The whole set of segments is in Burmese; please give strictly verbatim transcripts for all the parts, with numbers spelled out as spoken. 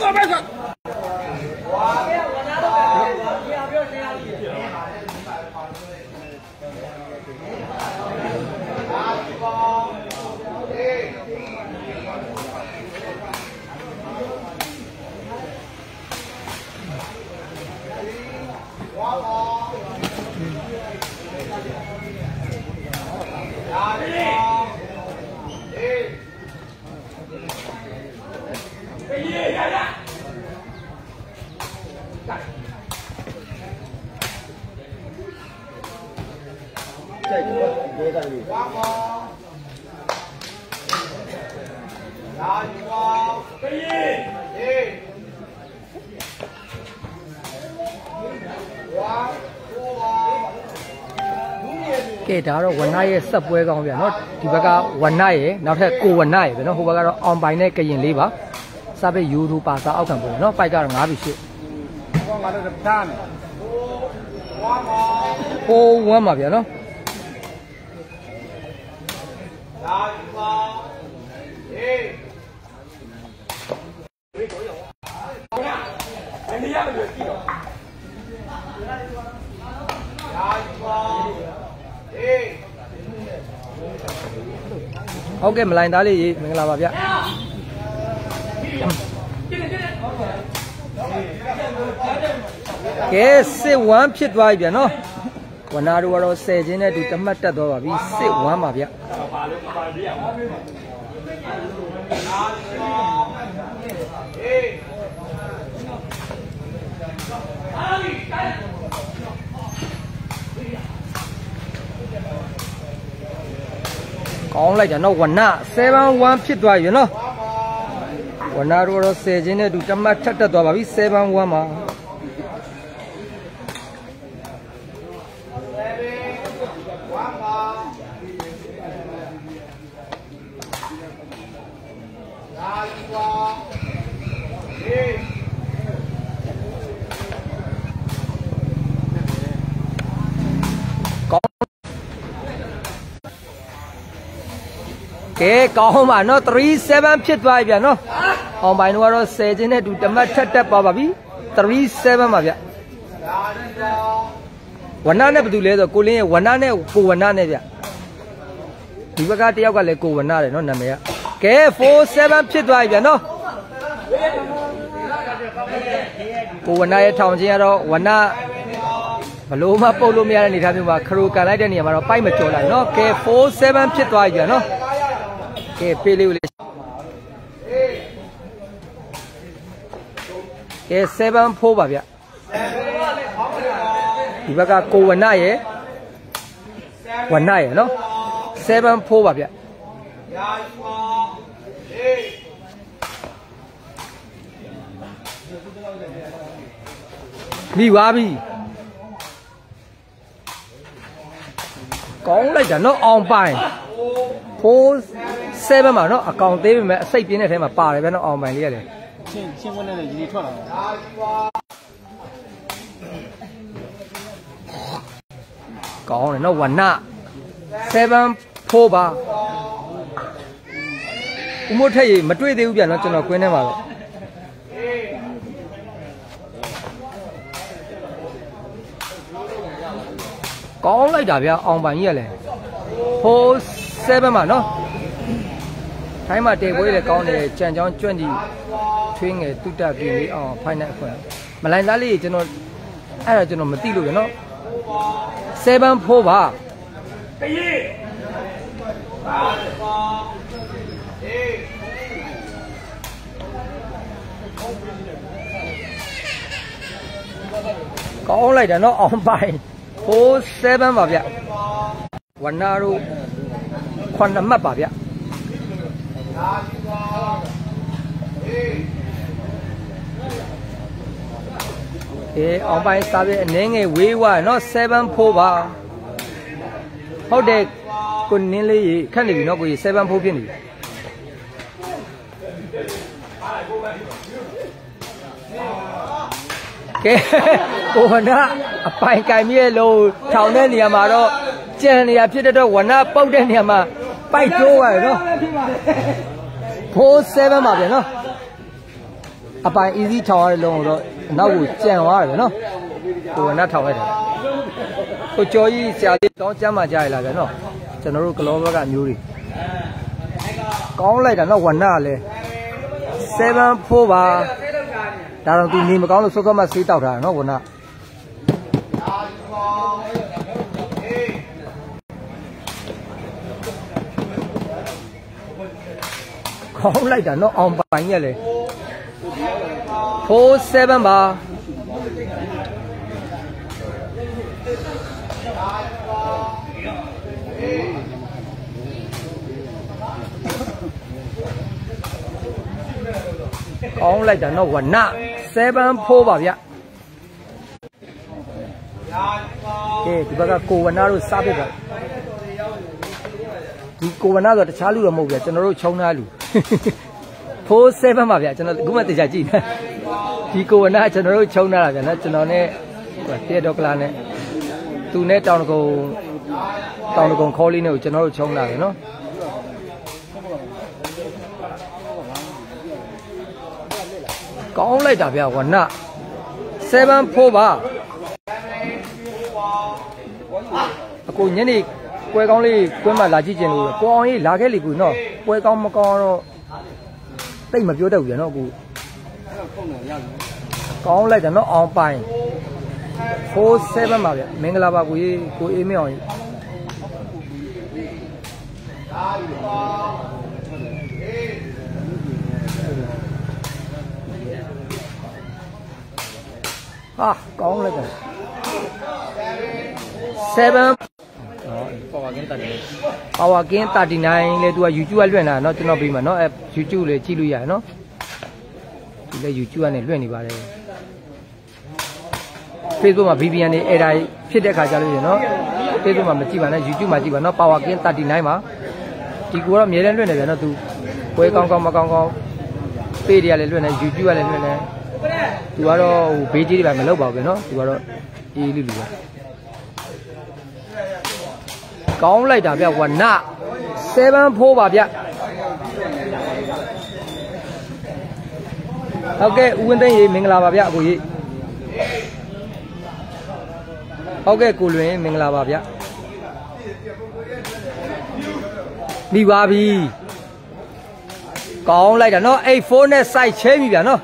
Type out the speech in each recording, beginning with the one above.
Kể đó là quần này sắp quay con vậy nó thì bác cái quần này nó theo cô quần này vậy nó hôm bác cái on bài này cái gì lý bảo sao bây YouTube ba sao không phải nó phải cái ngã bị sụt cô quần mà vậy nó ok mình lại đá đi mình làm vậy cái xe one fit vậy vậy nóวันนั้นเราเสียจีนเนี่ยดูจำไม่ได้ตัวแบบวิเศษวันมาเบียกองอะไรจ้ะเนาะวันน่ะเซเว่นวันผิดตัวอยู่เนาะวันนั้นเราเสียจีนเนี่ยดูจำไม่ได้ตัวแบบวิเซเว่นวันมาเก๋กองมาเนาะ three seven ผิดไว้เบียเนาะออกไปนู้นเราเสียจีนเนี่ยดูจำไม่ได้ป่าวแบบวิ three seven มาเบียวันนั้นเนี่ยไปดูเลยตัวกูเลี้ยวันนั้นเนี่ยกูวันนั้นเนี่ยเบียดีว่าการเที่ยวกันเลยกูวันนั้นเลยเนาะนั่นเองเก๋ four seven ผิดไว้เบียเนาะกูวันนั้นทำจริงๆเราวันนั้นบลูมาปูลูมีอะไรนี่ทำอยู่ว่าครูกันไล่เดี๋ยวนี้มาเราไปมาโจรเลยเนาะเก๋ four seven ผิดไว้เบียเนาะเก๋เปรี้ยวเลยเก๋ seven four ป่ะเบียดีว่าการกูวันนั้นเย่วันนั้นเนาะ seven four ป่ะเบียมีว่าบีกองเลยจ้ะเนาะออนไปโฟเซเว่นมาเนาะอากาศเต็มไปใส่ปีนในแถมมาป่าเลยเนาะออนไปเรียเลยเช่นเช่นวันนั้นเลยยี่ทั่วเลยกองเลยเนาะวันน่ะเซเว่นโฟบ่าอุโมงค์ที่มาด้วยเดียวกันเนาะจนเราคุยเนี่ยมาเลยกองเลยจ้ะเบียออนไปเรียเลยโฟเซเว่นมาเนาะไทยมาเตะบอลเลยกองเนี่ยเจนจอนจวนดีช่วยเงี้ยตุ๊ดตาปีนี้อ๋อภายในคนมาไล่ด้านนี้จนเราไอ้เราจนเราไม่ตีลูกเนาะเซเว่นโฟบ่ากองเลยจ้ะเนาะออนไปโฟเซเว่นป่ะเบียวันนั้นเราควันน้ำมันป่ะเบียเออออกไปสาวเน่งเอวีว่าเนาะ seven four บ่าเขาเด็กคนนี้เลยขั้นนี้เนาะกู seven four พี่นี่เก๋กูวันน่ะไปไกลมีโลเท่านั้นเนี่ยมาတော့เจนเนี่ยဖြစ်တဲ့တော့วันน่ะပုတ်တဲ့เนี่ยมาไปโจ้ไว้เนาะfour seven มาเปล่าเนาะအပိုင် easy ထောင်ရတဲ့လုံးကိုတော့နောက်ကိုကြံသွားတယ်နော်ကိုဝနာထောင်လိုက်တယ်ကိုကျော်ကြီးဆရာလေးတောင်းကျမ်းမှကြားရလားဗျာနော်ကျွန်တော်တို့ကလောဘကအမျိုးတွေကောင်းလိုက်တာနော်ဝနာလည်းseven fourပါဒါတော့သူနေမကောင်းလို့စောစောမှဆေးတောက်ထားတာနော်ဝနာကောင်းလိုက်တာနော်အောင်ပိုင်ရလေ four seven ပါကောင်းလိုက်တာနော်ဝန seven four ပါဗျကဲဒီဘက်ကကိုဝနာတို့စားပြပါဒီကိုဝနာဆိုတခြားလူတော့မဟုတ်ဗျကျွန်တော်တို့ခြုံသားလူ four seven ပါဗျကျွန်တော်အခုမှတေချာကြည့်နေဒီကိုဝနာကျွန်တော်တို့ခြုံသားတာဗျနော်ကျွန်တော်နဲ့တဲဒေါကလာနဲ့သူနဲ့တောင်တကုံတောင်တကုံခေါ်လေးနဲ့ကိုကျွန်တော်တို့ခြုံသားတယ်နော်ကောင်းလိုက်တာဗျဝန seven four ပါအကိုညနေပွဲကောင်းလေးကွင်းမှာလာကြည့်ကျင်လို့ကိုအောင်ကြီးလာခဲ့လေကူနော်ပွဲကောင်းမကောင်းတော့တိတ်မပြောတတ်ဘူးဗျနော်ကိုကောင်းလိုက်တယ်နော်အောင်ပိုင် four seven ပါဗျမင်္ဂလာပါကိုကြီးကိုအေးမင်းအောင်ကြီးဟာကောင်းလိုက်တယ်seven power gain thirty-nine power gain thirty-nine လေသူက YouTube ကလွှင့်တာเนาะကျွန်တော်ပြီးမှာเนาะအဲ YouTube လေကြည့်လို့ရတယ်เนาะဒီလေ YouTube ကနေလွှင့်နေပါတယ် Facebook မှာ V P N နေ error ဖြစ်တဲ့ခါကြလို့ရเนาะ Facebook မှာမကြည့်ပါနဲ့ YouTube မှာကြည့်ပါเนาะ power gain thirty-nine မှာဒီကိုတော့အများနဲ့လွှင့်နေပြန်เนาะသူပွဲကောင်းကောင်းမကောင်းကောင်း page တွေကလည်းလွှင့်နေ YouTube ကလည်းလွှင့်နေသူကတော့ဟိုဘေးကြီးတွေပဲမလုပ်ပါဘူးเนาะသူကတော့အေးလူလူပဲကောင်းလိုက်တာဗျဝန seven four ပါဗျဟုတ်ကဲ့ဦးဝင်းသိန်းရေမင်္ဂလာပါဗျအကိုကြီးဟုတ်ကဲ့ကိုလွင်မင်္ဂလာပါဗျမိပါပြီကောင်းလိုက်တာเนาะ eight four နဲ့ site ချဲပြီဗျာเนาะ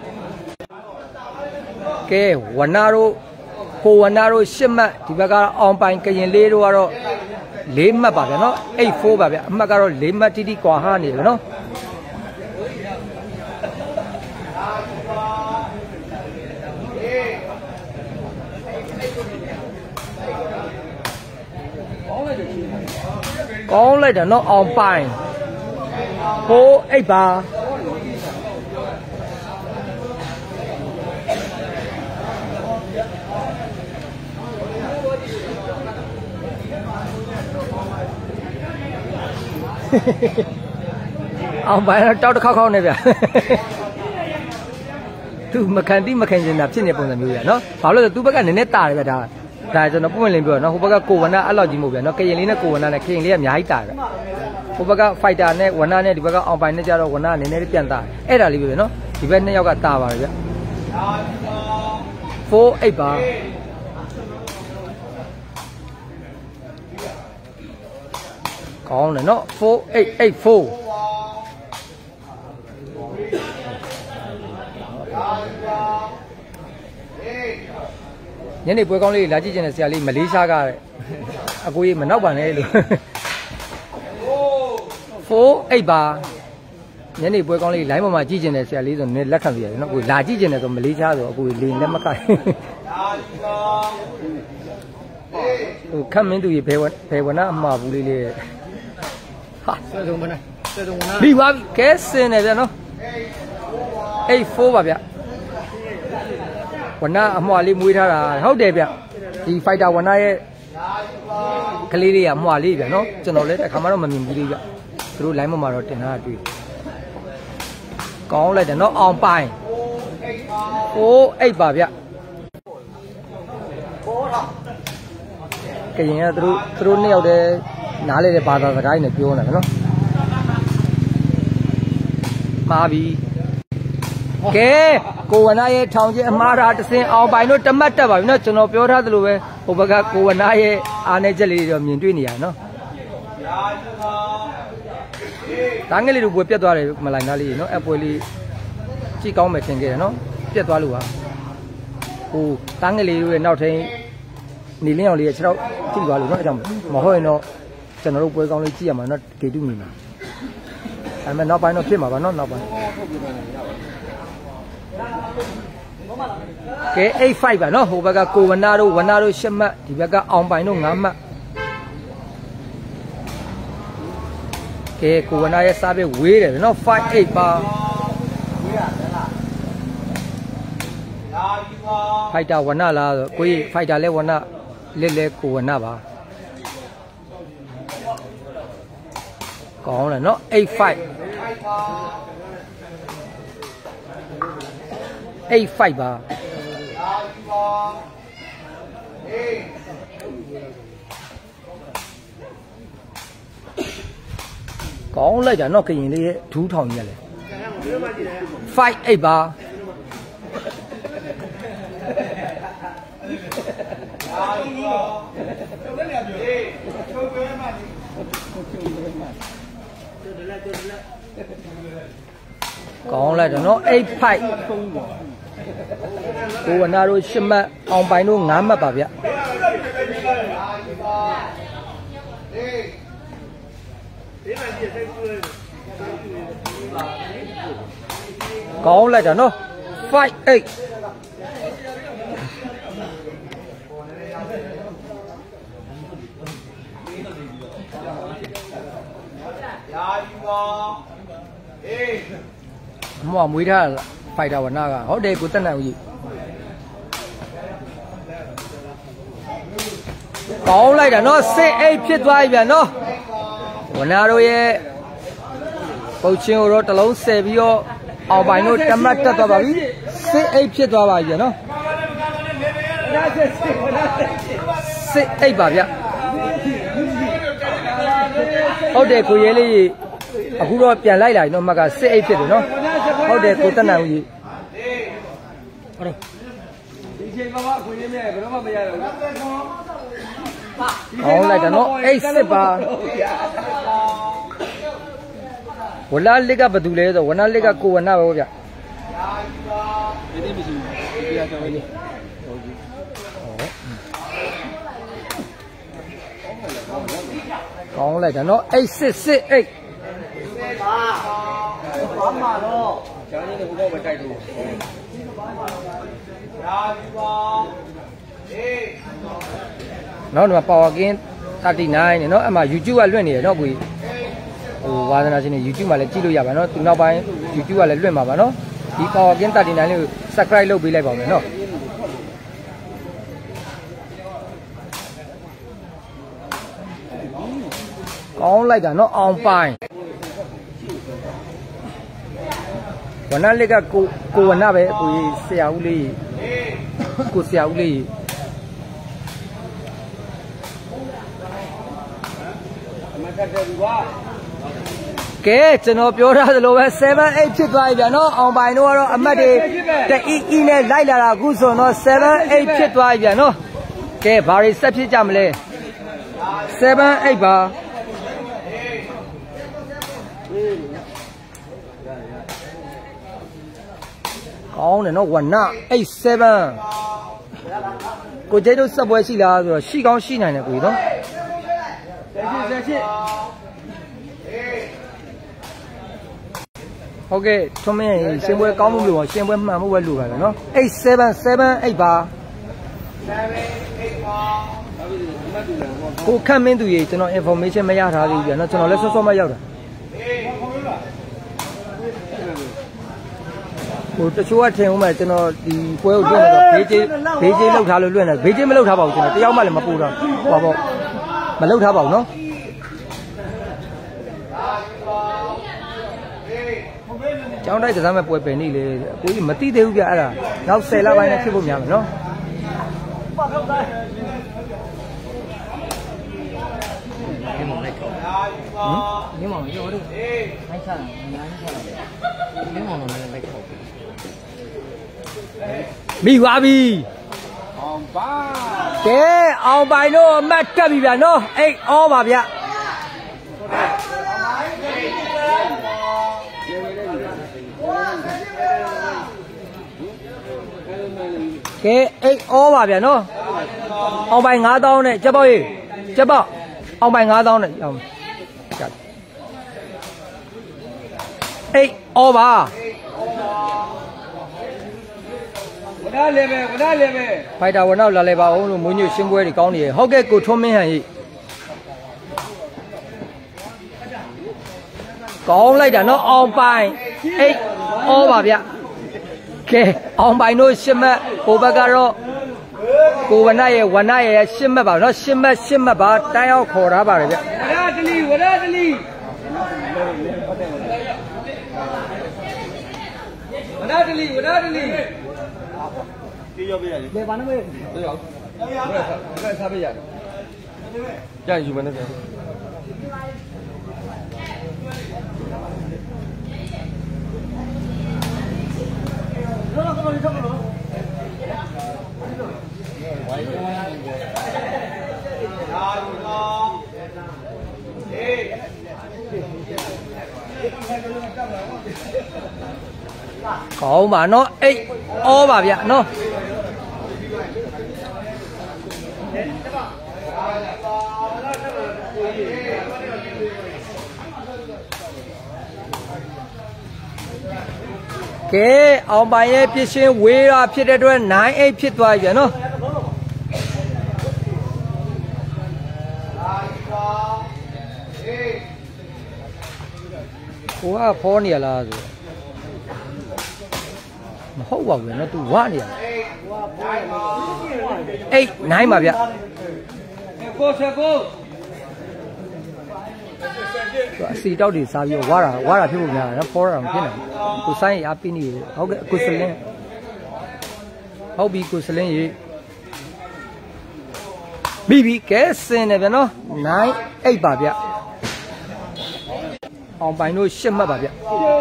ကဲဝနာတို့ကိုဝနာတို့ရှစ်မှတ်ဒီဘက်ကအောင်ပိုင်ကရင်လေးတို့ကတော့လေးမှတ်ပါဗျာနော် eight four ပါဗျာအမှတ်ကတော့လေးမှတ်တိတိကွာဟာနေတယ်နော်ကောင်းလိုက်တာနော်အောင်ပိုင် four eight ပါအောင်ပိုင်တော့တောက်တစ်ခေါက်ခေါက်နေဗျသူမခံတိမခံကျင်တာဖြစ်နေပုံစံမျိုးရနော်ဘာလို့လဲသူဘက်ကနည်းနည်းတာတယ်ဗျဒါဒါကျွန်တော်ပုံဝင်လင်းပြောနော်ဟိုဘက်ကကိုဝနာအဲ့လောက်ကြီးမဟုတ်ဗျနော်ကရင်လေးနဲ့ကိုဝနာနဲ့ကရင်လေးကအများကြီးတာဗျဟိုဘက်က fighter နဲ့ဝနာနဲ့ဒီဘက်ကအောင်ပိုင်နဲ့ကြတော့ဝနာနည်းနည်းလေးပြန်တာအဲ့ဒါလေးပဲဗျနော်ဒီဘက်နှစ်ယောက်ကတာပါဗျ four eight ပါကောင်းတယ်နော် four eight eight four ညနေပွဲကောင်းလေးလာကြည့်ကျင်တဲ့ဆရာလေးမလေးရှားကားတဲ့အကိုကြီးမနောက်ပါနဲ့လို့ four eight ပါညနေပွဲကောင်းလေး line ပေါ်မှာကြည့်ကျင်တဲ့ဆရာလေးဆိုနည်းလက်ခံပြရတယ်နော်ကိုလာကြည့်ကျင်တယ်ဆိုမလေးရှားဆိုအကိုကြီးလေးလက်မကိုက်ဟိုခမ်းမင်းသူကြီးဘယ်ဝဘယ်ဝနာအမှားဘူးလေးလေးဟာစေတုံးမနဲ့စေတုံးမနာပြီးပါပြီကဲစင်နေဗျနော် eight four ပါဗျဝနာအမွှာလေးမွေးထားတာဟုတ်တယ်ဗျဒီ fighter ဝနာရဲ့ကလေးလေးကအမွှာလေးဗျနော်ကျွန်တော်လည်းတစ်ခါမှတော့မမြင်ဘူးလေးဗျသူတို့ line ပေါ်မှာတော့တင်ထားတာတွေ့ကောင်းလိုက်တယ်နော်အောင်ပိုင် four eight ပါဗျကရင်ကသူတို့သူတို့နှစ်ယောက်တည်းနားလေတဲ့ဘာသာစကားနဲ့ပြောနေတာနော်မှားပြီကဲကိုဝနာရဲ့ထောင်ချင်းအမှားတာတစင်အောင်ပိုင်တို့တမတ်တက်ပါပြီနော်ကျွန်တော်ပြောထားသလိုပဲဟိုဘက်ကကိုဝနာရဲ့အားနေချက်လေးတွေတော့မြင်တွေ့နေရနော်တားငယ်လေးတို့ပွဲပြတ်သွားတယ်မလိုက်သားလေးနော်အပွဲလေးကြည့်ကောင်းမယ်ထင်ခဲ့တယ်နော်ပြတ်သွားလို့ပါဟိုတားငယ်လေးတို့ရဲ့နောက်ထိန်နေလင်းအောင်လေးရဲ့ခြေထောက်ကြည့်သွားလို့နော်အကြောင်းမဟုတ်ရင်တော့ကျွန်တော်တို့ပွဲကောင်းလေးကြည့်ရမှာနော်ဂေတုမြင်မှာအဲ့မဲ့နောက်ပိုင်းတော့ဖြစ်မှာပါနော်နောက်ပိုင်းကဲeight fiveပါနော်ဟိုဘက်ကကိုဝနာတို့ဝနာတို့eightမှတ်ဒီဘက်ကအောင်ပိုင်တို့nineမှတ်ကဲကိုဝနာရဲ့စားပဲဝေးတယ်နော်five eightပါဖိုက်တာဝနာလားဆိုကိုကြီးဖိုက်တာလဲဝနာလက်လဲကိုဝနာပါကောင်းတယ်နော်eight five eight fiveပါကောင်းလိုက်တာနော်ကရင်လေးရဲ့ဒူးထောင်ကြီးရလဲfive eightပါကောင်းလိုက်တယ်နော်eight fiveကိုဝနာတို့eightမှတ်အောင်ပိုင်တို့nineမှတ်ပါဗျကောင်းလိုက်တာနော်five eightမောမွေးထားဖိုက်တာဝနာကဟုတ်တယ်ကိုတက်နိုင်ဦးကြီးကောင်းလိုက်တာနော်six eightဖြစ်သွားပြီဗျာနော်ဝနာတို့ရဲ့ပုတ်ချင်းကိုတော့တလုံးဆယ်ပြီးတော့အောင်ပိုင်တို့တမတ်တက်သွားပါပြီsix eightဖြစ်သွားပါပြီဗျာနော်six eightပါဗျဟုတ်တယ်ကိုရဲလေးအခုတော့ပြန်လိုက်လာပြီနော်မကsix eightဖြစ်တယ်နော်ဟုတ်တယ်ကိုတက်နိုင်ဦးကြီးဟုတ်တယ်ဒီချိန်မှာအခွင့်အရေးနဲ့ဘယ်တော့မှမရတော့ဘူးအောင်လိုက်တာနော်eight sixပါဝလာလစ်ကဘယ်သူလဲဆိုဝနာလစ်ကကိုဝနာပဲဗျဒီဒီမရှိဘူးပြရကြောင်းလေးဟုတ်ကြီးကောင်းလိုက်တာနော်eight six six eightဘာမှတော့ကျန်နေဘူးတော့မတိုက်ဘူးရာဒီပါအေးနောက်ဒီမှာ power gain thirty-nine နဲ့နော်အမှ YouTube ကလွှင့်နေတယ်နော်ကိုကြီးဟိုဝါသနာရှင်တွေ YouTube မှာလည်းကြည့်လို့ရပါနော်သူနောက်ပိုင်း YouTube ကလည်းလွှင့်မှာပါနော်ဒီ power gain thirty-nine လေးကို subscribe လုပ်ပေးလိုက်ပါမယ်နော်ကောင်းလိုက်တာနော်အောင်ပိုင်ဝနာလစ်ကကိုကိုဝနာပဲကိုကြီးဆရာဦးလေးကိုဆရာဦးလေးကဲကျွန်တော်ပြောထားသလိုပဲseven eightဖြစ်သွားပြီဗျာနော်အောင်ပိုင်တို့ကတော့အမတ်တွေတအီအီနဲ့လိုက်လာတာအခုဆိုတော့seven eightဖြစ်သွားပြီဗျာနော်ကဲဘာတွေဆက်ဖြစ်ကြမလဲseven eightပါကောင်းတယ်နော်ဝနာeight sevenကိုကျိတ်တို့စက်ပွဲရှိလားဆိုတော့ရှိကောင်းရှိနိုင်တယ်ကိုကြီးနော်ဆက်ရှိဆက်ရှိဟုတ်ကဲ့ထွန်းမင်းရှင်ပွဲကောင်းမှုလို့ရှင်ပွဲမှန်မှုပဲလို့ပါပဲနော်eight seven seven eightပါကိုခန့်မင်းသူကြီးကျွန်တော် information မရထားသေးဘူးဗျာနော်ကျွန်တော်လည်းစောစောမှရောက်တာဟိုတချို့ကထင်ဦးမယ်ကျွန်တော်ဒီပွဲကိုလွှင့်တော့ဘေးကြီးဘေးကြီးလောက်ထားလို့လွှင့်တယ်ဘေးကြီးမလောက်ထားပါဘူးကျွန်တော်တယောက်မှလည်းမပူတော့ဟောပေါ့မလောက်ထားပါဘူးနော်ကျောင်းတိုက်ကစားမဲ့ပွဲပင်နေလေကိုကြီးမသိသေးဘူးပြအဲ့ဒါနောက်tenလပိုင်းနဲ့ဖြစ်ဖို့များမယ်နော်ဒီမောင်လိုက်တော့ဟမ်ဒီမောင်ရောတို့ဟိုင်းချတာအများကြီးချတာဒီမောင်လည်းလိုက်တော့မိသွားပြီအောင်ပါကဲအောင်ပိုင်တို့အမတ်တက်ပြီဗျာနော်အိတ်ဩပါဗျကဲအိတ်ဩပါဗျာနော်အောင်ပိုင်၅သောင်းနဲ့ချက်ပေါက်ရေးချက်ပေါက်အောင်ပိုင်၅သောင်းနဲ့အောင်အိတ်ဩပါဝနာလေပဲဝနာလေပဲဖိုက်တာဝနောက်လာလေပါအောင်လို့မွေးညွှန်ရှင်းပွဲတွေကောင်းနေရဟုတ်ကဲ့ကိုထွန်းမင်းဟန်ကြီးကောင်းလိုက်တာနော်အောင်ပိုင်အိတ်ဩပါဗျကဲအောင်ပိုင်တို့ရှစ်မှတ်ဟိုဘက်ကတော့ကိုဝနရဲ့ဝနရဲ့ရှစ်မှတ်ပါနော်ရှစ်မှတ်ရှစ်မှတ်ပါတန်းရောက်ခေါ်ထားပါတယ်ဗျဝရတလီဝရတလီဝရတလီဝရတလီပြေးရပြေးရတယ်ဘယ်ပါနမဲပြေးရအောင်ဘယ်စားပေးရတယ်ကြာယူမနေတယ်ကောင်းပါနော်အိတ်ဩပါဗျနော်ကဲအောင်ပိုင်ရဲ့ပြည့်ရှင်းဝေးတာဖြစ်တဲ့အတွက်နိုင်အိတ်ဖြစ်သွားပြီနော်ကိုကဖောနေရလားဆိုမဟုတ်ပါဘူးနော်သူဝနေရအိတ်နိုင်ပါဗျကိုဆက်ကိုအစီတောက်တွေစားပြီးဝါတာဝါတာဖြစ်ဖို့များတယ်နော်ဖောတာမဖြစ်နိုင်ဘူးကိုဆိုင်ရအားပေးနေတယ်ဟုတ်ကဲ့ကိုစလင်းဟုတ်ပြီကိုစလင်းရေပြီးပြီကဲစင်တယ်ဗျနော်နိုင်အိတ်ပါဗျအောင်ပိုင်တို့ရှစ်မှတ်ပါဗျ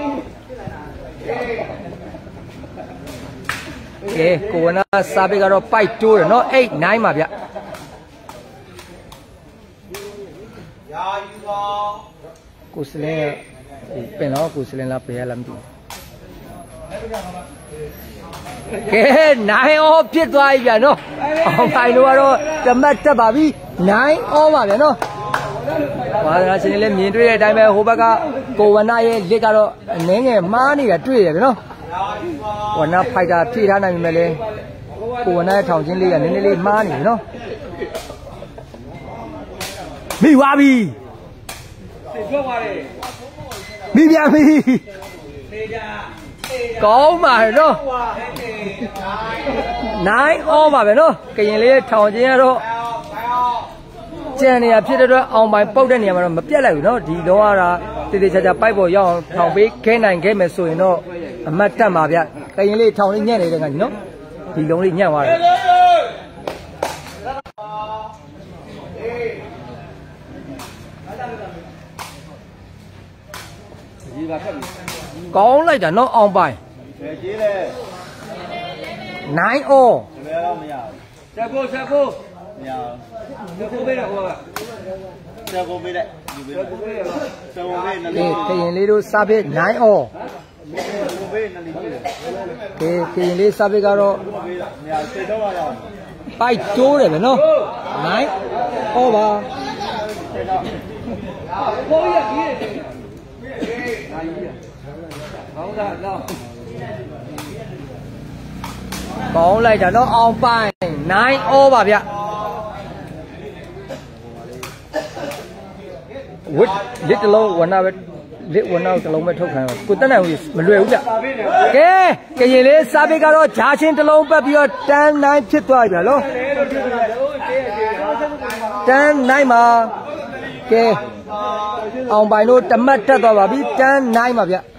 ကဲကိုဝနာစားပေးကတော့ပိုက်တိုးတယ်နော်အိတ်နိုင်ပါဗျရာယူပါကိုစလင်းပင်တော့ကိုစလင်းလာပေးရလားမသိဘူးကဲနိုင်ဩဖြစ်သွားပြီဗျနော်အောင်ပိုင်တို့ကတော့တမတ်တက်ပါပြီနိုင်ဩပါဗျနော်ဘာသာရှင်တွေလည်းမြင်တွေ့တဲ့အတိုင်းပဲဟိုဘက်ကကိုဝနာရဲ့လက်ကတော့အနှင်းငယ်မှားနေတာတွေ့ရတယ်ဗျနော်ဝနာဖိုက်တာဖြည့်ထားနိုင်ပြီမဲ့လေကိုဝနာရဲ့ထောင်ချင်းလေးကနည်းနည်းလေးမှားနေပြီနော်မိသွားပြီထွက်သွားတယ်မိပြန်ပြီကောင်းပါတော့နိုင်ဩပါပဲနော်ကရင်လေးထောင်ချင်းကတော့ကျန်နေရဖြစ်တဲ့အတွက်အောင်ပိုင်ပုတ်တဲ့နေရာမှာတော့မပြတ်လိုက်ဘူးနော်ဒီတော့ကတေးသေးချာချာပိုက်ပေါ်ရောက်အောင်ထောင်ပေးခဲနိုင်ခဲ့မယ်ဆိုရင်တော့အမတ်တက်မှာဗျကရင်လေးထောင်လေးညံ့နေတဲ့ကောင်ကြီးနော်ဒီလုံးလေးညံ့သွားတယ်ကောင်းလိုက်တာနော်အောင်ပိုင်ကြီးလေနိုင်ဩဘယ်တော့မရဘူးဆက်ဖို့ဆက်ဖို့မရဘူးဆက်ဖို့ပေးတော့ဟိုကဆက်ဖို့ပေးလိုက်ဆက်ဖို့ပေးတော့ဆက်ဖို့ပေးနည်းကရင်လေးတို့စားပေးနိုင်ဩဆက်ဖို့ပေးနည်းလေးကဲကရင်လေးစားပေးကတော့မရစေတော့ပါတော့ပိုက်တိုးတယ်ဗျနော်နိုင်ဩပါဘိုးရကြီးတယ်ကောင်းလိုက်တာနော်အောင်ပိုင်နိုင်ဩပါဗျဝစ်လစ်တလုံးဝနာပဲလစ်ဝနာတလုံးပဲထုတ်ခံရကိုတက်နိုင်ဘူးမလွယ်ဘူးဗျကဲကရင်လေးစားပိတ်ကတော့ဂျာချင်းတလုံးပတ်ပြီးတော့တန်းနိုင်ဖြစ်သွားပြီဗျလို့တန်းနိုင်မှာကဲအောင်ပိုင်တို့တမတ်တက်သွားပါပြီတန်းနိုင်ပါဗျ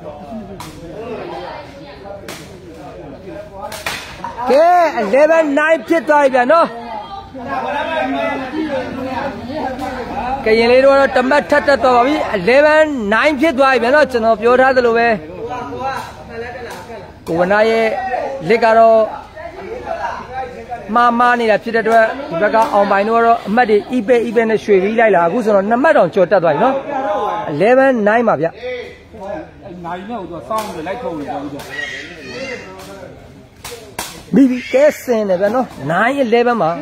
ကဲeleven nineဖြစ်သွားပြီဗျနော်ကရင်လေးတို့ကတော့တမတ်ထက်တက်သွားပါပြီeleven nineဖြစ်သွားပြီဗျနော်ကျွန်တော်ပြောထားသလိုပဲကိုဝနာရဲ့လက်ကတော့မာမာနေတာဖြစ်တဲ့အတွက်ဒီဘက်ကအောင်ပိုင်တို့ကတော့အမှတ်တွေ E ပဲ E ပဲနဲ့ရွှေပြီးလိုက်လာအခုဆိုတော့နှစ်မှတ်တောင်ကျော်တက်သွားပြီနော် eleven nine ပါဗျနိုင်နဲ့ဟိုတော့စောင်းပြီးလိုက်ထုတ်နေကြပြီဘီဘီကဲစင်တယ်ဗျနော်nine elevenမှာ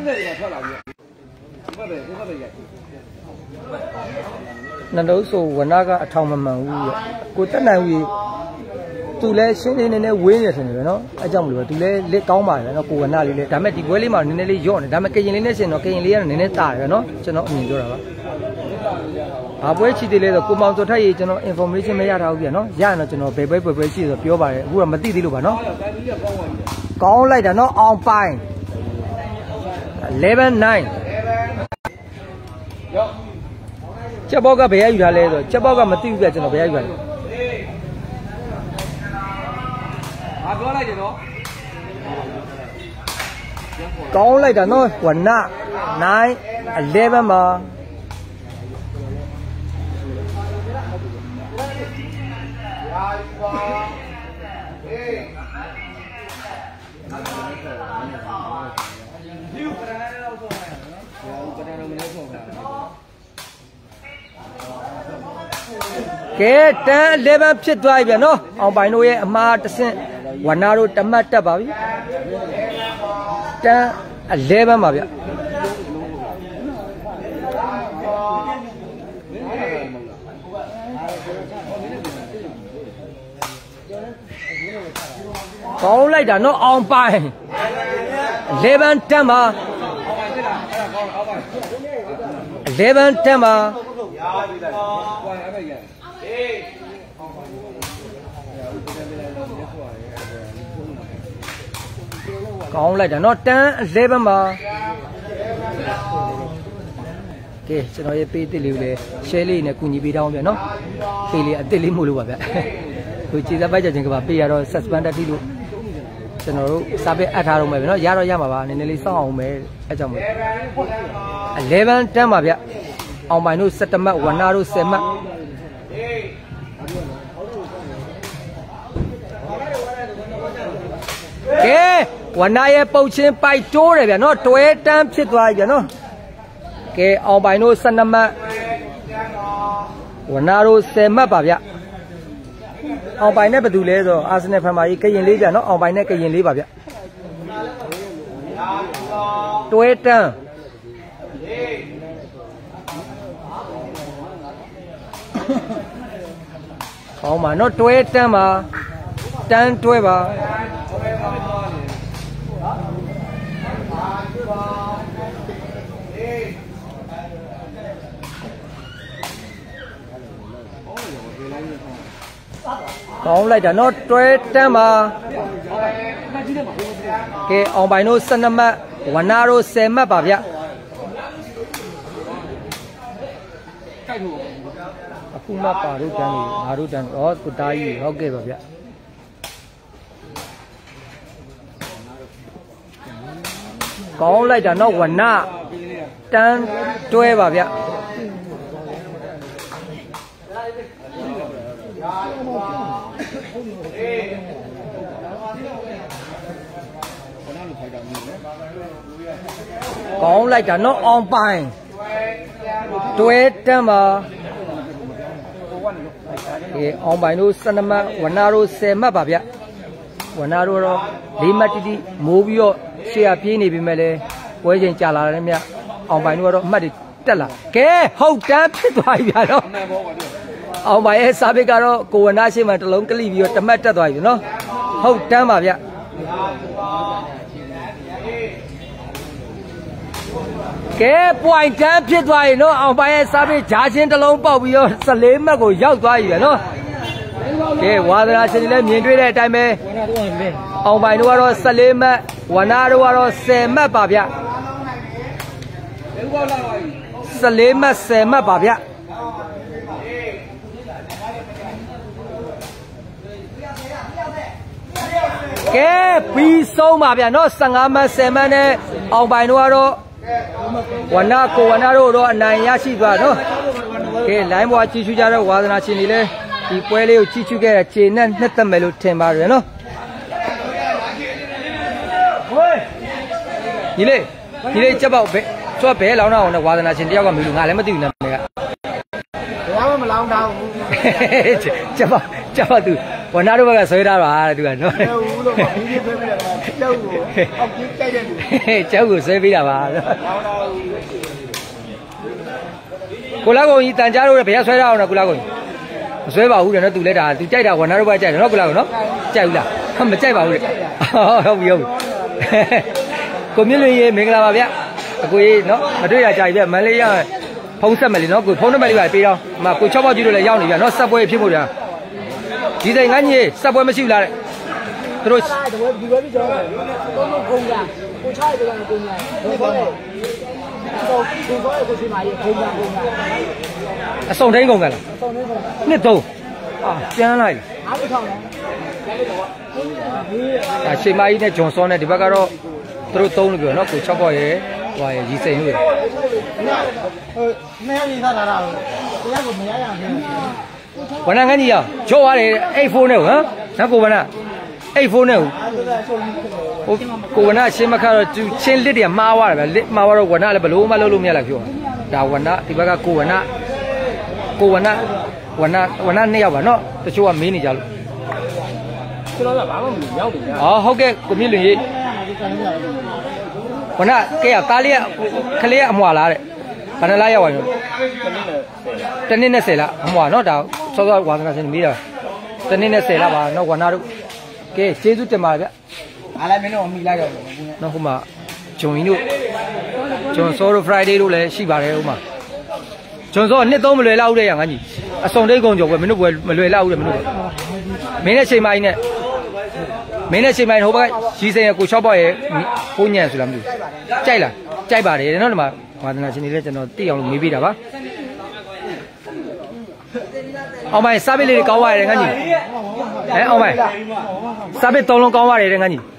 နန္ဒုဆိုဝနာကအထောင်မမှန်ဘူးကိုတက်နိုင်ဦးသူလဲရှင်းလေးနည်းနည်းဝေးနေတယ်နေပဲနော်အဲကြောင့်မလို့သူလဲလက်ကောင်းပါတယ်နော်ကိုဝနာလေးလဲဒါပေမဲ့ဒီပွဲလေးမှာနည်းနည်းလေးရော့နေဒါပေမဲ့ကရင်လေးနဲ့ရှင်တော့ကရင်လေးကတော့နည်းနည်းတာတယ်နော်ကျွန်တော်အမြင်ပြောတာပါဘာပွဲချီသေးလဲဆိုကိုမောင်စောထက်ရေကျွန်တော် information မရထားဘူးပြန်နော်ရရင်တော့ကျွန်တော်ဘယ်ပွဲပွဲပွဲရှိဆိုပြောပါတယ်အခုကမသိသေးလို့ပါနော်ကောင်းလိုက်တာနော်အောင်ပိုင် eleven nine ချက်ပေါက်ကဘယ်ရယူထားလဲဆိုချက်ပေါက်ကမသိဘူးပြကျွန်တော်ဘယ်ရယူထားလဲအာပြောလိုက်တယ်နော်ကောင်းလိုက်တာနော်ဝနnine elevenမှာကဲတန်းelevenဖြစ်သွားပြီဗျနော်အောင်ပိုင်တို့ရဲ့အမားတဆင့်ဝနာတို့တမတ်တက်ပါပြီတန်းelevenပါဗျကောင်းလိုက်တာနော်အောင်ပိုင်eleven tenပါeleven tenပါကောင်းလိုက်တာနော်ten elevenပါကဲကျွန်တော်ရဲ့ပေးတစ်လေးကိုလည်း share လေးနဲ့ကူညီပေးတောင်းပြန်နော်ပေးလေးအတစ်လေးမို့လို့ပါဗျဟိုခြေစပ်ပိုက်ကြခြင်းကပါပေးရတော့ suspended တိလို့ကျွန်တော်တို့စာပေအပ်ထားတော့မယ်ဗျနော်ရတော့ရမှာပါနည်းနည်းလေးစောင့်အောင်မယ်အဲကြောင့်မို့eleven tenပါဗျအောင်ပိုင်တို့sevenမှတ်ဝနာတို့tenမှတ်ကဲဝနာရဲ့ပုတ်ချင်းပိုက်တိုးတယ်ဗျနော်တွဲတန်းဖြစ်သွားပြီဗျနော်ကဲအောင်ပိုင်တို့twelveမှတ်ဝနာတို့tenမှတ်ပါဗျအောင်ပိုင်နဲ့ဘယ်သူလဲဆိုအာဆင်နယ်ဖန်မာကြီးကရင်လေးဗျနော်အောင်ပိုင်နဲ့ကရင်လေးပါဗျတွဲတန်းဟောမှာနော်တွဲတန်းပါတန်းတွဲပါကောင်းလိုက်တာနော်တွဲတန်းပါကဲအောင်ပိုင်တို့twelveမှတ်ဝနာတို့tenမှတ်ပါဗျအခုမှပါတို့တန်းနေငါတို့တန်းဩကိုတားကြီးဟုတ်ကဲ့ပါဗျကောင်းလိုက်တာနော်ဝနာတန်းတွဲပါဗျကောင်းလိုက်တာနော်အောင်ပိုင်တွဲတန်းပါဒီအောင်ပိုင်တို့twelveမှတ်ဝနာတို့tenမှတ်ပါဗျဝနာတို့တော့fourမှတ်တိတိမိုးပြီးတော့ရှေ့ရပြေးနေပြီမဲ့လဲပွဲချိန်ကြာလာတယ်မြအောင်ပိုင်တို့ကတော့အမှတ်တွေတက်လာကဲဟုတ်တန်းဖြစ်သွားပြီဗျာတော့အောင်ပိုင်ရဲ့စာပေကတော့ကိုဝနာရှိမှတလုံးကလိပြီးတော့တမတ်တက်သွားပြီနော်ဟုတ်တန်းပါဗျကဲ point တန်းဖြစ်သွားပြီနော်အောင်ပိုင်ရဲ့စာပေဂျာချင်းတလုံးပေါက်ပြီးတော့fourteenမှတ်ကိုရောက်သွားပြီဗျာနော်ကဲဝါသနာရှင်တွေလည်းမြင်တွေ့တဲ့အတိုင်းပဲအောင်ပိုင်တို့ကတော့fourteenမှတ်ဝနာတို့ကတော့tenမှတ်ပါဗျfourteenမှတ်tenမှတ်ပါဗျကဲပြီးဆုံးပါဗျာနော်fifteenမှတ်tenမှတ်နဲ့အောင်ပိုင်တို့ကတော့ဝနာကိုဝနာတို့တော့အနိုင်ရရှိသွားနော်ကဲလိုင်းဘွားကြည့်ရှုကြတဲ့ဝါသနာရှင်တွေလည်းဒီပွဲလေးကိုကြည့်ရှုခဲ့တဲ့ခြေနဲ့နှစ်သက်မယ်လို့ထင်ပါတယ်နော်你嘞，你嘞，这包别说别老那我那娃子那钱，第二个没路，俺来没对呢那个。 我们老大， 这包这包都，我哪都不敢随他吧，对吧？这个随便了吧？过来个，咱家都别随他了，过来个。所以bảo hữu nó tụi lấy đà tụi chạy đà còn nó đâu chạy nó cũng là nó chạy là không mà chạy bảo hữu không hiểu cô biết luôn mình làm gì cô nó mà tôi là chạy vậy mà lấy phong sân mà nó cô phong nó mà đi về đâu mà cô cho bao nhiêu là giao này nó sắp quay phim một rồi chỉ đây ngắn gì sắp quay mới chịu lại rồi送成功了，那都啊，真来了。啊，起码一点装装呢，这边个咯，都懂那个，那过七八月，哇，一岁了。 呃，没有你他那那，这样子没样样的。 我那个你呀，叫我的 iPhone 呢，啊，那个我那 iPhone 呢，我我那先嘛看到就先列点马娃了，列马娃了，我那了不路马路路面了就，然后我那这边个我那。ကိုဝနဝနဝနနှစ်ယောက်ပါနော်တချို့ကမေးနေကြလို့ကျွန်တော်ကဘာမှမလုပ်ရောက်နေကြအော်ဟုတ်ကဲ့ကိုမြင့်လွင်ကြီးဝနကဲရသားလေးကလေးအမွာလားတဲ့ဘယ်နှလားရောက်ပါ့တနည်းနဲ့ဆယ်လားအမွာနော်ဒါစောစောဝါသနာရှင်မေးတာတနည်းနဲ့ဆယ်လားပါနော်ဝနတို့ကဲကျေးဇူးတင်ပါတယ်ဗျအားလည်းမင်းတို့မိလိုက်တော့နော်ဟိုမှာဂျုံကြီးတို့ဂျုံစောတို့ Friday တို့လည်းရှိပါတယ်ဟိုမှာကျွန်တော်နှစ်သုံးမလွယ်လောက်တဲ့ရငါကြီးအစုံတိတ်ကုန်ကြောပဲမင်းတို့မလွယ်လောက်တဲ့မင်းတို့မင်းနဲ့ချိန်မိုင်းနဲ့မင်းနဲ့ချိန်မိုင်းဟိုဘက်ရီစင်ရကိုချော့ပေါ့ရဲ့ကိုညံဆိုလားမသိဘူးကြိုက်လားကြိုက်ပါတယ်နော်ဒီမှာဝါသနာရှင်တွေလည်းကျွန်တော်သိအောင်လို့မေးပေးတာပါအောင်မိုင်းစားပစ်လေးတွေကောင်းပါတယ်ငါကြီးဟဲ့အောင်မိုင်းစားပစ်သုံးလုံးကောင်းပါတယ်တဲ့ငါကြီး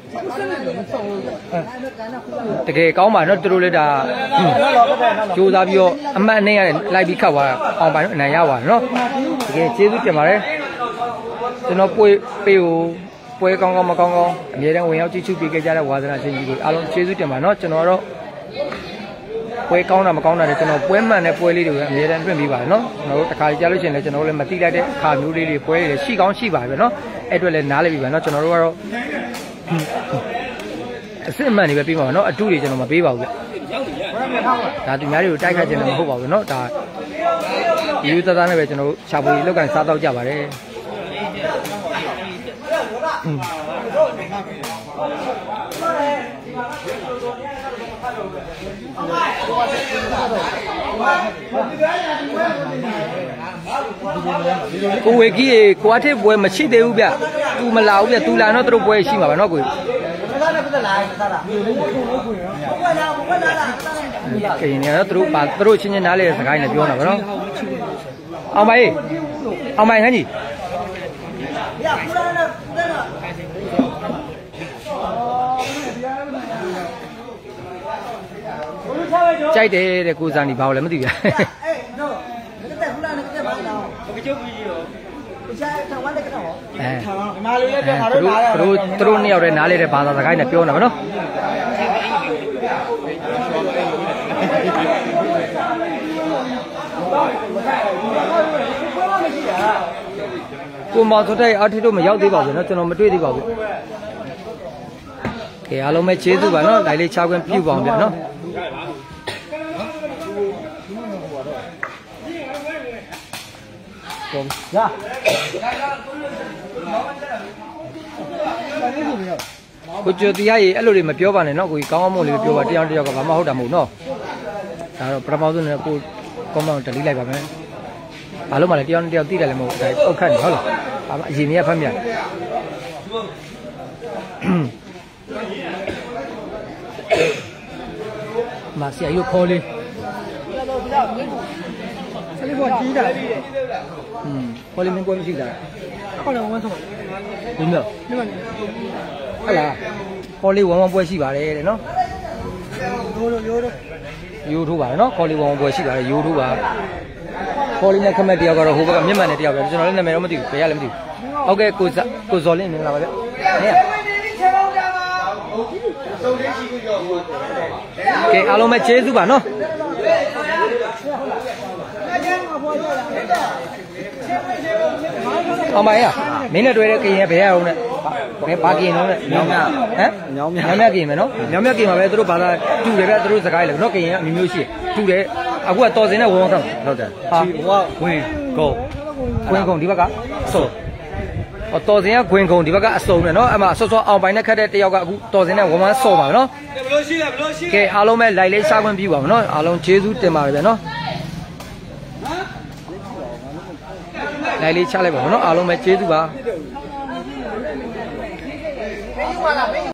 တကယ်ကောင်းပါနော်သူတို့လည်းဒါကြိုးစားပြီးတော့အမှတ်နဲ့ရတယ်လိုက်ပြီးခတ်သွားအောင်ပါနော်အနိုင်ရပါတယ်နော်တကယ်ကျေးဇူးတင်ပါတယ်ကျွန်တော်ပွဲပေးကိုပွဲကောင်းကောင်းမကောင်းကောင်းအမြဲတမ်းဝင်ရောက်ကြည့်ချူပေးကြတဲ့ဝါသနာရှင်ကြီးတို့အားလုံးကျေးဇူးတင်ပါနော်ကျွန်တော်တော့ပွဲကောင်းတာမကောင်းတာလည်းကျွန်တော်ပွဲမှန်တဲ့ပွဲလေးတွေအမြဲတမ်းတွင်ပေးပါတယ်နော်ကျွန်တော်တို့တစ်ခါကြားလို့ရှိရင်လည်းကျွန်တော်တို့လည်းမသိလိုက်တဲ့အခါမျိုးလေးတွေပွဲတွေရှိကောင်းရှိပါပဲနော်အဲ့အတွက်လည်းနားလည်ပြီပါနော်ကျွန်တော်တို့ကတော့အစစ်အမှန်တွေပဲပေးပါမယ်နော်အတူတွေကျွန်တော်မပေးပါဘူးဗျဒါသူများတွေကိုတိုက်ခတ်ခြင်းလည်းမဟုတ်ပါဘူးနော်ဒါရိုးသားသားနဲ့ပဲကျွန်တော်တို့ခြာပူကြီးလောက်ကန်စားတော့ကြပါတယ်ကိုဝေကြီးကိုအထက်ပွဲမရှိသေးဘူးဗျသူမလာဘူးဗျသူလာတော့သူတို့ပွဲရှိမှာပါနော်ကိုကရင်เนี่ยသူတို့ပါသူတို့ချင်းချင်းနားလေစကားနဲ့ပြောတာဗောနော်အောင်ပါအေးအောင်ပါငန်းကြီးကြိုက်တယ်တဲ့ကိုစံဒီဘာလို့လဲမသိဘူးအဲသူတို့သူတို့နှစ်ယောက်တည်းနားလေတဲ့ဘာသာစကားနဲ့ပြောနေတာဗောနော်ကိုမောင်ဆိုတဲ့အထက်တို့မရောက်သေးပါဘူးနော်ကျွန်တော်မတွေ့သေးပါဘူးကဲအားလုံးပဲကျေးဇူးပါနော်လိုက်လေးချခွင့်ပြုပါအောင်ဗျနော်ရကိုကျော်တရားကြီးအဲ့လိုတွေမပြောပါနဲ့နော်ကိုကြီးကောင်းကောင်းမွန်လေးပြောပါတရားတရားကဘာမှဟုတ်တာမဟုတ်နော်ဒါတော့ပထမဆုံးနဲ့ကိုကောင်းကောင်းဒလီလိုက်ပါမယ်ဘာလို့မှလဲတရားတရားသိတယ်လည်းမဟုတ်ဒါပုတ်ခတ်နေဟုတ်လားဘာမှအရင်ကဖတ်မြတ်မဆရာကြီးခေါ်လေးဆက်လေးပေါ်ကြီးတာอืมခေါ်လေးမင်းကိုမရှိတာခေါ်လေးဝမ်းဆုံးဒီမျိုးဒီမှာဟုတ်လားခေါ်လေးဝမ်းဝမ်းပွဲရှိပါတယ်တဲ့နော်ရိုးရိုးရိုးရိုးထိုးပါတယ်နော်ခေါ်လေးဝမ်းဝမ်းပွဲရှိပါတယ်ရိုးထိုးပါခေါ်လေးနဲ့ခမက်တယောက်ကတော့ဟိုဘက်ကမျက်မှန်နဲ့တယောက်ပဲကျွန်တော်လည်းနာမည်တော့မသိဘူးဘယ်ရလဲမသိဘူးဟုတ်ကဲ့ကိုကိုဇော်လင်းမင်္ဂလာပါဗျဟဲ့ကဲအားလုံးပဲကျေးဇူးပါနော်အောင်ပါရမင်းနဲ့တွေ့တဲ့ကရင်ကဘယ်ရအောင်လဲဘယ်ဘာကရင်လုံးလဲညောင်းမြဟမ်ညောင်းမြညောင်းမြကရင်မယ်နော်ညောင်းမြကရင်မှာပဲသူတို့ဘာသာတူတယ်ဗျသူတို့စကားလေနော်ကရင်ကအမျိုးမျိုးရှိတူတယ်အခုကတော်စင်နဲ့ဝုံအောင်ဆောင်ဟုတ်တယ်ဟာဟောဝင်ကုန်ဝင်ကုန်ဒီဘက်ကဆော့ဟောတော်စင်ကဂွင်ကုန်ဒီဘက်ကအစုံနဲ့နော်အမဆော့ဆော့အောင်ပိုင်နဲ့ခတ်တဲ့တယောက်ကအခုတော်စင်နဲ့ဝုံမန်းဆော့ပါနော်ဘယ်လိုရှိလဲဘယ်လိုရှိကဲအားလုံးပဲလိုက်လေးစားခွင့်ပြုပါမယ်နော်အားလုံးကျေးဇူးတင်ပါတယ်ဗျနော်လိုက်လေးချလိုက်ပါမယ်နော်အားလုံးပဲကျေးဇူးပါ